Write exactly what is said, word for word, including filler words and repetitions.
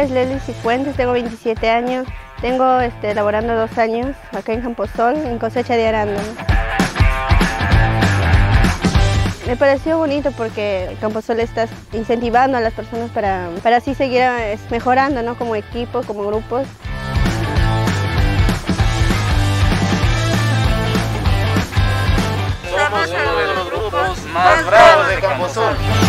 nombre es Leslie Cifuentes, tengo veintisiete años. Tengo este, laborando dos años acá en Camposol, en cosecha de arándano. Me pareció bonito porque Camposol está incentivando a las personas para, para así seguir mejorando, ¿no? Como equipo, como grupos. Somos uno de los grupos más bravos de Camposol.